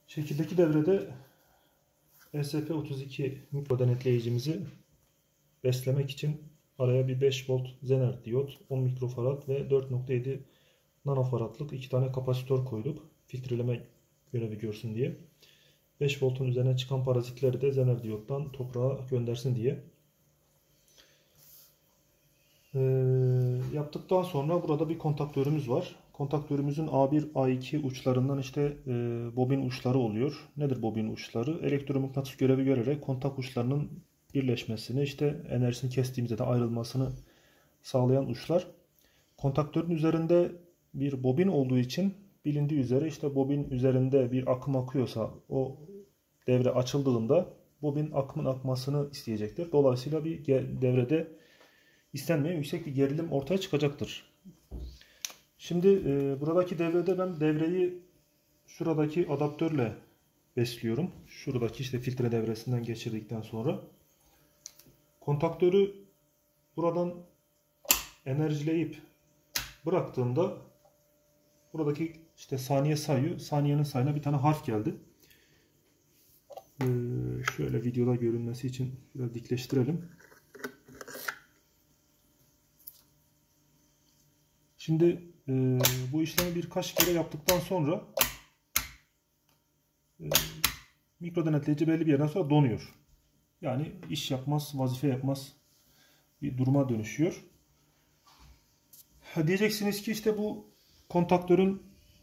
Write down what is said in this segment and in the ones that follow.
Şekildeki devrede ESP32 mikro denetleyicimizi beslemek için araya bir 5 volt Zener diyot, 10 mikrofarad ve 4.7 nanofaradlık iki tane kapasitör koyduk. Filtreleme görevi görsün diye. 5 voltun üzerine çıkan parazitleri de Zener diyottan toprağa göndersin diye. Yaptıktan sonra burada bir kontaktörümüz var. Kontaktörümüzün A1, A2 uçlarından bobin uçları oluyor. Nedir bobin uçları? Elektromıknatıs görevi görerek kontak uçlarının birleşmesini, enerjisini kestiğimizde de ayrılmasını sağlayan uçlar. Kontaktörün üzerinde bir bobin olduğu için bilindiği üzere bobin üzerinde bir akım akıyorsa o devre açıldığında bobin akımın akmasını isteyecektir. Dolayısıyla bir devrede istenmeyen yüksek bir gerilim ortaya çıkacaktır. Şimdi buradaki devrede ben devreyi şuradaki adaptörle besliyorum. Şuradaki filtre devresinden geçirdikten sonra kontaktörü buradan enerjileyip bıraktığımda buradaki saniye sayıyor. Saniyenin sayına bir tane harf geldi. Şöyle videoda görünmesi için biraz dikleştirelim. Şimdi bu işlemi birkaç kere yaptıktan sonra mikro denetleyici belli bir yerden sonra donuyor. Yani iş yapmaz, vazife yapmaz bir duruma dönüşüyor. Diyeceksiniz ki bu kontaktörün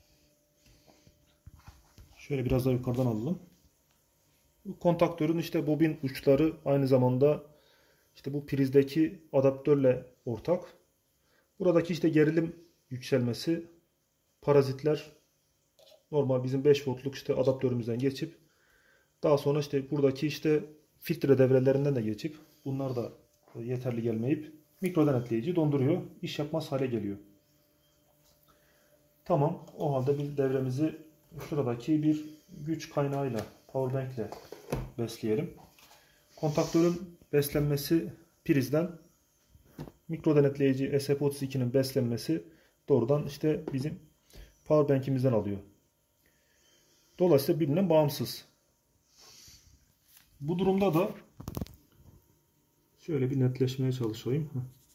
şöyle biraz daha yukarıdan alalım. Bu kontaktörün bobin uçları aynı zamanda bu prizdeki adaptörle ortak. Buradaki gerilim yükselmesi, parazitler normal bizim 5 voltluk adaptörümüzden geçip daha sonra buradaki filtre devrelerinden de geçip bunlar da yeterli gelmeyip mikro denetleyici donduruyor. İş yapmaz hale geliyor. Tamam. O halde biz devremizi şuradaki bir güç kaynağıyla, powerbank ile besleyelim. Kontaktörün beslenmesi prizden, mikro denetleyici ESP32'nin beslenmesi doğrudan bizim powerbank'imizden alıyor. Dolayısıyla birbirinden bağımsız. Bu durumda da şöyle bir netleşmeye çalışayım.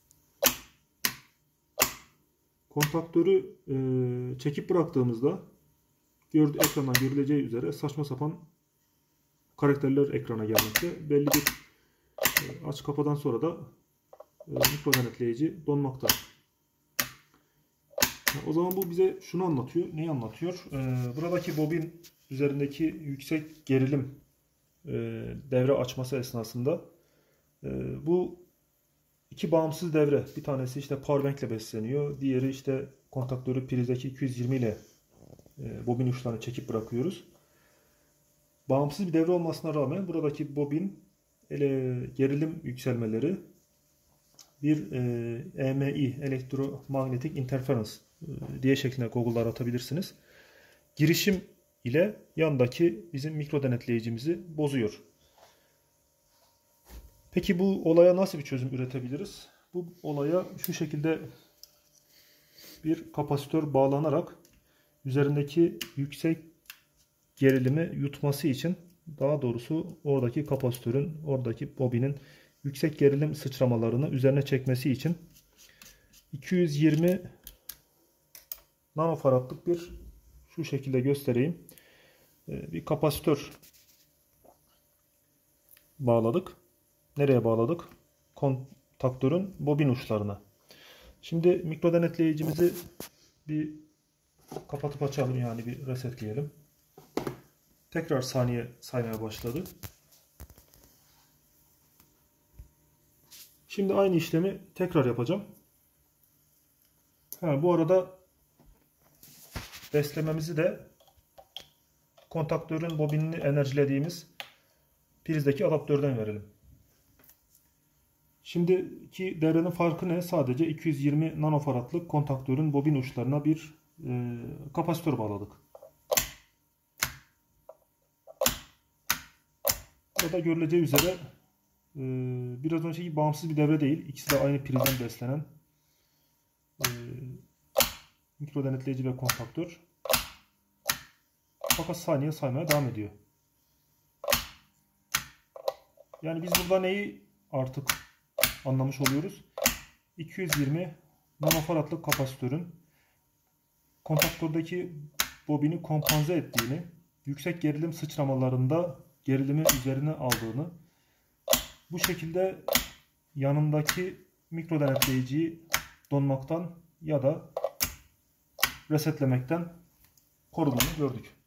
Kontaktörü çekip bıraktığımızda ekrandan görüleceği üzere saçma sapan karakterler ekrana gelmekte. Belli bir aç kapadan sonra da mikro denetleyici donmakta. O zaman bu bize şunu anlatıyor. Neyi anlatıyor? Buradaki bobin üzerindeki yüksek gerilim devre açması esnasında bu iki bağımsız devre, bir tanesi powerbank ile besleniyor. Diğeri kontaktörü prizdeki 220 ile bobin uçlarını çekip bırakıyoruz. Bağımsız bir devre olmasına rağmen buradaki bobin gerilim yükselmeleri bir EMI, elektromanyetik interference diye şeklinde Google'da aratabilirsiniz. Girişim ile yandaki bizim mikro denetleyicimizi bozuyor. Peki bu olaya nasıl bir çözüm üretebiliriz? Bu olaya şu şekilde bir kapasitör bağlanarak üzerindeki yüksek gerilimi yutması için, daha doğrusu oradaki kapasitörün, oradaki bobinin yüksek gerilim sıçramalarını üzerine çekmesi için 220 nanofaradlık bir, şu şekilde göstereyim, bir kapasitör bağladık. Nereye bağladık? Kontaktörün bobin uçlarına. Şimdi mikro denetleyicimizi bir kapatıp açalım, yani bir resetleyelim. Tekrar saniye saymaya başladı. Şimdi aynı işlemi tekrar yapacağım. Bu arada beslememizi de kontaktörün bobinini enerjilediğimiz prizdeki adaptörden verelim. Şimdiki devrenin farkı ne? Sadece 220 nanofaradlık kontaktörün bobin uçlarına bir kapasitör bağladık. Burada görüleceği üzere biraz önceki bağımsız bir devre değil. İkisi de aynı prizden beslenen mikro denetleyici ve kontaktör. Fakat saniye saymaya devam ediyor. Yani biz burada neyi artık anlamış oluyoruz? 220 nanofaradlık kapasitörün kontaktördeki bobini kompanze ettiğini, yüksek gerilim sıçramalarında gerilimi üzerine aldığını, bu şekilde yanındaki mikro denetleyiciyi donmaktan ya da resetlemekten koruduğunu gördük.